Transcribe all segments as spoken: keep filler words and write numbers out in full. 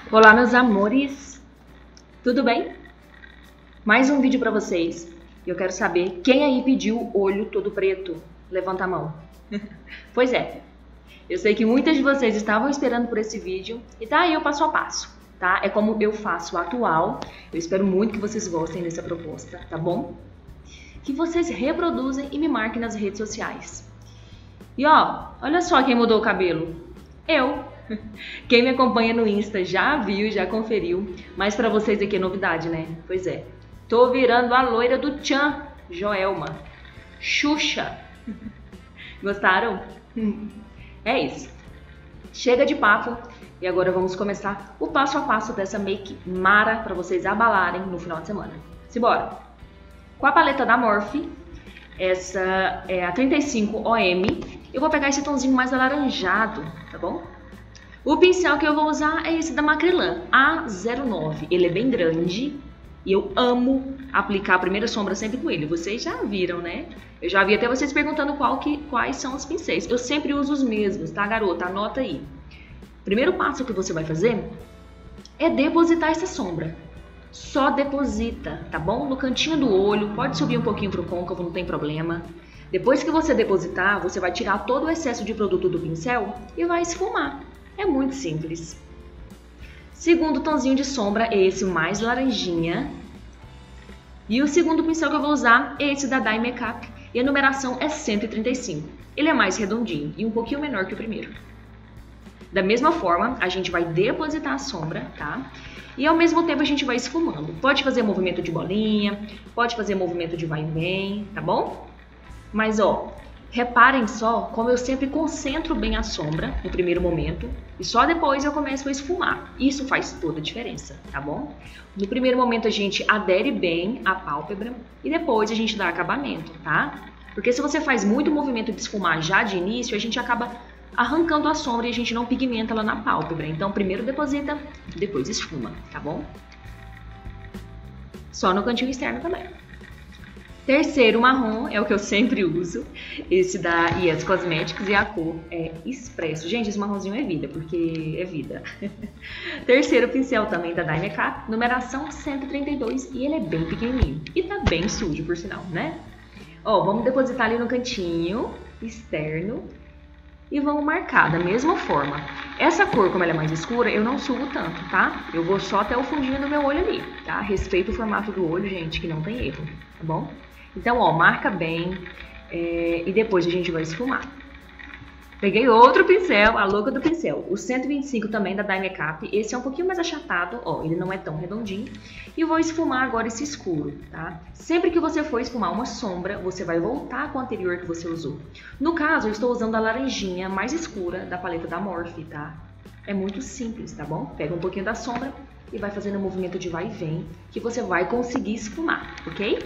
Olá, meus amores, tudo bem? Mais um vídeo pra vocês. Eu quero saber quem aí pediu o olho todo preto. Levanta a mão. Pois é, eu sei que muitas de vocês estavam esperando por esse vídeo e tá aí o passo a passo, tá? É como eu faço o atual. Eu espero muito que vocês gostem dessa proposta, tá bom? Que vocês reproduzem e me marquem nas redes sociais. E ó, olha só quem mudou o cabelo. Eu. Quem me acompanha no Insta já viu, já conferiu, mas pra vocês aqui é novidade, né? Pois é, tô virando a loira do Tchan, Joelma, Xuxa. Gostaram? É isso. Chega de papo e agora vamos começar o passo a passo dessa make mara pra vocês abalarem no final de semana. Simbora! Com a paleta da Morphe, essa é a trinta e cinco O M, eu vou pegar esse tomzinho mais alaranjado, tá bom? O pincel que eu vou usar é esse da Macrylan, A zero nove. Ele é bem grande e eu amo aplicar a primeira sombra sempre com ele. Vocês já viram, né? Eu já vi até vocês perguntando qual que, quais são os pincéis. Eu sempre uso os mesmos, tá, garota? Anota aí. Primeiro passo que você vai fazer é depositar essa sombra. Só deposita, tá bom? No cantinho do olho, pode subir um pouquinho pro côncavo, não tem problema. Depois que você depositar, você vai tirar todo o excesso de produto do pincel e vai esfumar. É muito simples. Segundo tonzinho de sombra é esse mais laranjinha. E o segundo pincel que eu vou usar é esse da Dye Makeup. E a numeração é cento e trinta e cinco. Ele é mais redondinho e um pouquinho menor que o primeiro. Da mesma forma, a gente vai depositar a sombra, tá? E ao mesmo tempo a gente vai esfumando. Pode fazer movimento de bolinha, pode fazer movimento de vai e vem, tá bom? Mas ó, reparem só como eu sempre concentro bem a sombra no primeiro momento e só depois eu começo a esfumar. Isso faz toda a diferença, tá bom? No primeiro momento a gente adere bem a pálpebra e depois a gente dá acabamento, tá? Porque se você faz muito movimento de esfumar já de início, a gente acaba arrancando a sombra e a gente não pigmenta ela na pálpebra. Então primeiro deposita, depois esfuma, tá bom? Só no cantinho externo também. Terceiro marrom é o que eu sempre uso, esse da Yes Cosmetics e a cor é Expresso. Gente, esse marronzinho é vida, porque é vida. Terceiro pincel também da Dye Makeup, numeração cento e trinta e dois e ele é bem pequenininho. E tá bem sujo, por sinal, né? Ó, vamos depositar ali no cantinho externo e vamos marcar da mesma forma. Essa cor, como ela é mais escura, eu não subo tanto, tá? Eu vou só até o fundinho do meu olho ali, tá? Respeita o formato do olho, gente, que não tem erro, tá bom? Então, ó, marca bem é, e depois a gente vai esfumar. Peguei outro pincel, a louca do pincel, o cento e vinte e cinco também da Dye Makeup. Esse é um pouquinho mais achatado, ó, ele não é tão redondinho. E vou esfumar agora esse escuro, tá? Sempre que você for esfumar uma sombra, você vai voltar com a anterior que você usou. No caso, eu estou usando a laranjinha mais escura da paleta da Morphe, tá? É muito simples, tá bom? Pega um pouquinho da sombra e vai fazendo um movimento de vai e vem, que você vai conseguir esfumar, ok?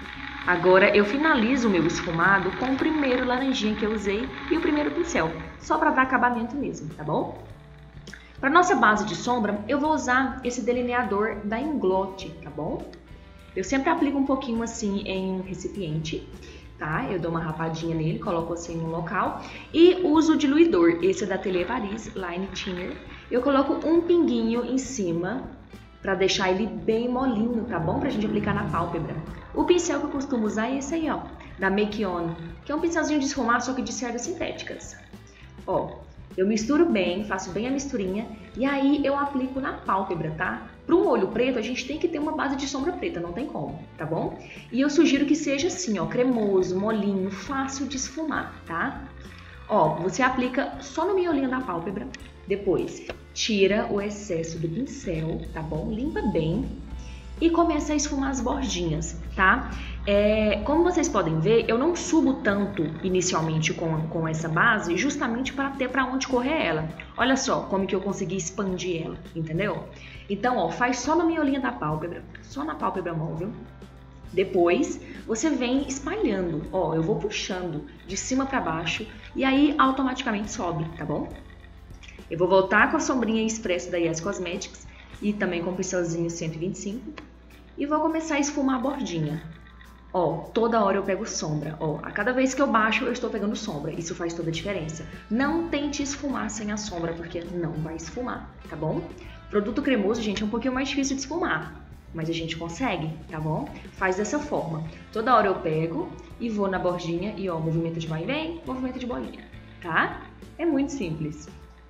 Agora eu finalizo o meu esfumado com o primeiro laranjinha que eu usei e o primeiro pincel, só para dar acabamento mesmo, tá bom? Para nossa base de sombra, eu vou usar esse delineador da Inglot, tá bom? Eu sempre aplico um pouquinho assim em um recipiente, tá? Eu dou uma rapadinha nele, coloco assim no local e uso o diluidor, esse é da Atelier Paris, Line Thinner. Eu coloco um pinguinho em cima para deixar ele bem molinho, tá bom? Pra gente aplicar na pálpebra. O pincel que eu costumo usar é esse aí, ó, da Make On, que é um pincelzinho de esfumar, só que de cerdas sintéticas. Ó, eu misturo bem, faço bem a misturinha, e aí eu aplico na pálpebra, tá? Para um olho preto, a gente tem que ter uma base de sombra preta, não tem como, tá bom? E eu sugiro que seja assim, ó, cremoso, molinho, fácil de esfumar, tá? Ó, você aplica só no miolinho da pálpebra, depois tira o excesso do pincel, tá bom? Limpa bem e começa a esfumar as bordinhas, tá? É, como vocês podem ver, eu não subo tanto inicialmente com, com essa base, justamente para ter para onde correr ela. Olha só como que eu consegui expandir ela, entendeu? Então, ó, faz só na miolinha da pálpebra, só na pálpebra móvel. Depois, você vem espalhando, ó, eu vou puxando de cima para baixo e aí automaticamente sobe, tá bom? Eu vou voltar com a sombrinha Expresso da Yes Cosmetics e também com o pincelzinho cento e vinte e cinco e vou começar a esfumar a bordinha. Ó, toda hora eu pego sombra, ó, a cada vez que eu baixo eu estou pegando sombra, isso faz toda a diferença. Não tente esfumar sem a sombra porque não vai esfumar, tá bom? Produto cremoso, gente, é um pouquinho mais difícil de esfumar, mas a gente consegue, tá bom? Faz dessa forma. Toda hora eu pego e vou na bordinha e, ó, movimento de vai e vem, movimento de bolinha, tá? É muito simples.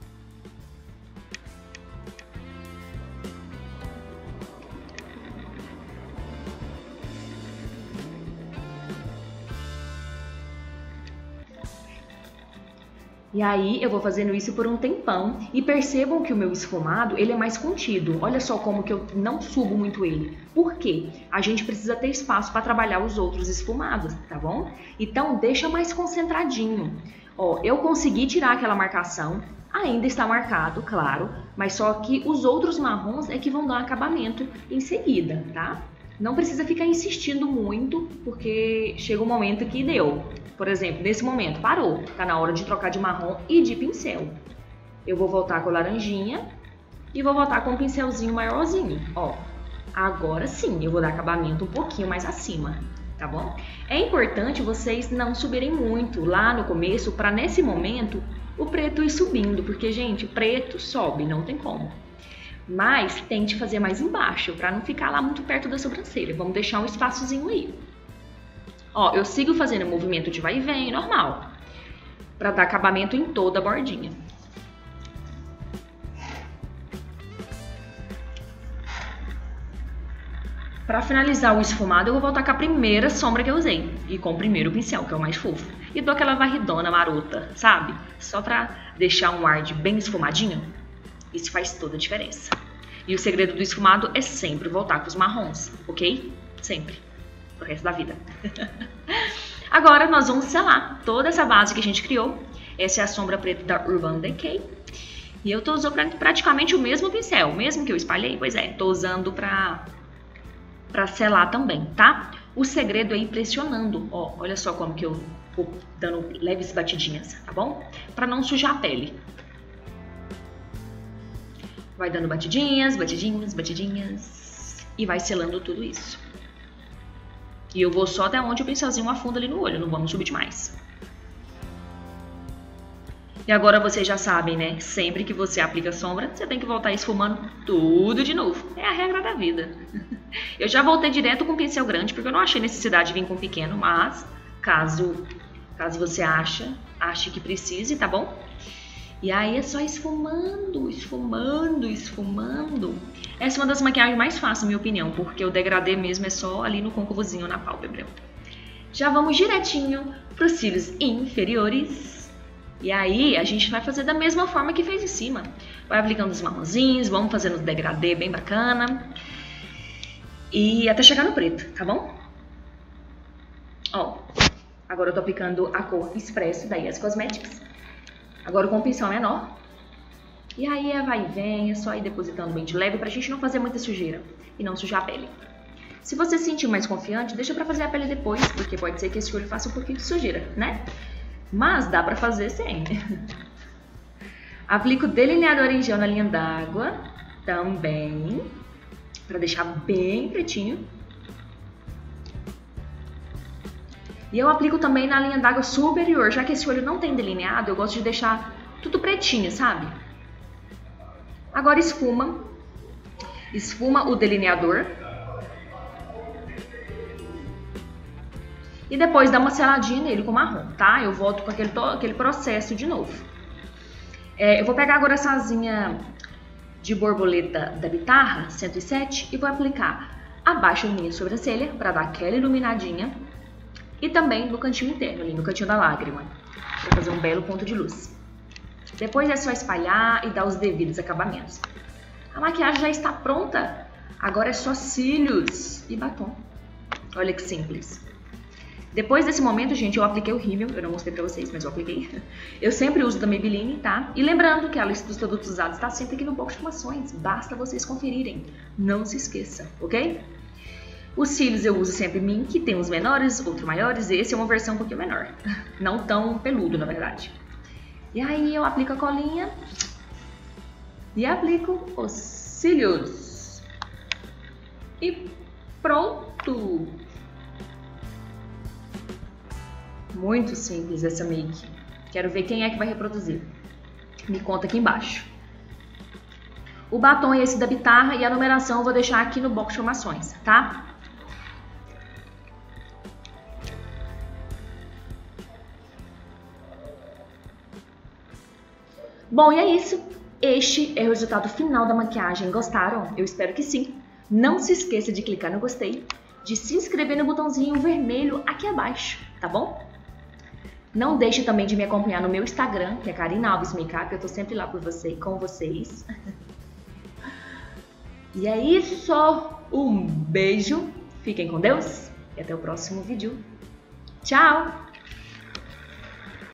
E aí eu vou fazendo isso por um tempão e percebam que o meu esfumado, ele é mais contido. Olha só como que eu não subo muito ele. Por quê? A gente precisa ter espaço para trabalhar os outros esfumados, tá bom? Então deixa mais concentradinho. Ó, eu consegui tirar aquela marcação, ainda está marcado, claro, mas só que os outros marrons é que vão dar acabamento em seguida, tá? Não precisa ficar insistindo muito, porque chega um momento que deu. Por exemplo, nesse momento, parou. Tá na hora de trocar de marrom e de pincel. Eu vou voltar com a laranjinha e vou voltar com um pincelzinho maiorzinho. Ó, agora sim, eu vou dar acabamento um pouquinho mais acima, tá bom? É importante vocês não subirem muito lá no começo, para nesse momento o preto ir subindo, porque, gente, preto sobe, não tem como. Mas tente fazer mais embaixo, para não ficar lá muito perto da sobrancelha. Vamos deixar um espaçozinho aí. Ó, eu sigo fazendo movimento de vai e vem, normal, para dar acabamento em toda a bordinha. Para finalizar o esfumado, eu vou voltar com a primeira sombra que eu usei e com o primeiro pincel, que é o mais fofo. E dou aquela varridona marota, sabe? Só para deixar um ar de bem esfumadinho. Isso faz toda a diferença. E o segredo do esfumado é sempre voltar com os marrons, ok? Sempre. Pro resto da vida. Agora nós vamos selar toda essa base que a gente criou. Essa é a sombra preta da Urban Decay. E eu tô usando praticamente o mesmo pincel, mesmo que eu espalhei, pois é, tô usando pra, pra selar também, tá? O segredo é ir pressionando, ó, olha só como que eu vou dando leves batidinhas, tá bom? Pra não sujar a pele. Vai dando batidinhas, batidinhas, batidinhas e vai selando tudo isso. E eu vou só até onde o pincelzinho afunda ali no olho, não vamos subir demais. E agora vocês já sabem, né? Sempre que você aplica sombra, você tem que voltar esfumando tudo de novo. É a regra da vida. Eu já voltei direto com o pincel grande, porque eu não achei necessidade de vir com o pequeno, mas caso, caso você ache, ache que precise, tá bom? E aí é só esfumando, esfumando, esfumando. Essa é uma das maquiagens mais fáceis, na minha opinião, porque o degradê mesmo é só ali no côncavozinho, na pálpebra. Já vamos direitinho para os cílios inferiores. E aí a gente vai fazer da mesma forma que fez em cima. Vai aplicando os marronzinhos, vamos fazendo o degradê bem bacana. E até chegar no preto, tá bom? Ó, agora eu tô aplicando a cor Expresso da Yes Cosmetics. Agora com o pincel menor. E aí é vai e vem, é só ir depositando bem de leve pra gente não fazer muita sujeira e não sujar a pele. Se você se sentir mais confiante, deixa pra fazer a pele depois, porque pode ser que esse olho faça um pouquinho de sujeira, né? Mas dá pra fazer sem. Aplico delineador em gel na linha d'água também, pra deixar bem pretinho. E eu aplico também na linha d'água superior, já que esse olho não tem delineado, eu gosto de deixar tudo pretinho, sabe? Agora esfuma, esfuma o delineador. E depois dá uma seladinha nele com marrom, tá? Eu volto com aquele, aquele processo de novo. É, eu vou pegar agora essa asinha de borboleta da Bitarra, cento e sete, e vou aplicar abaixo da minha sobrancelha, para dar aquela iluminadinha. E também no cantinho interno, ali no cantinho da lágrima, para fazer um belo ponto de luz. Depois é só espalhar e dar os devidos acabamentos. A maquiagem já está pronta. Agora é só cílios e batom. Olha que simples. Depois desse momento, gente, eu apliquei o rímel. Eu não mostrei pra vocês, mas eu apliquei. Eu sempre uso da Maybelline, tá? E lembrando que a lista dos produtos usados está sempre aqui no box de informações. Basta vocês conferirem. Não se esqueça, ok? Os cílios eu uso sempre Mink, tem uns menores, outros maiores, e esse é uma versão um pouquinho menor. Não tão peludo, na verdade. E aí eu aplico a colinha e aplico os cílios. E pronto! Muito simples essa make. Quero ver quem é que vai reproduzir. Me conta aqui embaixo. O batom é esse da Bitarra e a numeração eu vou deixar aqui no box de informações, tá? Bom, e é isso. Este é o resultado final da maquiagem. Gostaram? Eu espero que sim. Não se esqueça de clicar no gostei, de se inscrever no botãozinho vermelho aqui abaixo, tá bom? Não deixe também de me acompanhar no meu Instagram, que é Karina Alves Makeup. Eu tô sempre lá por você, com vocês. E é isso. Um beijo. Fiquem com Deus e até o próximo vídeo. Tchau!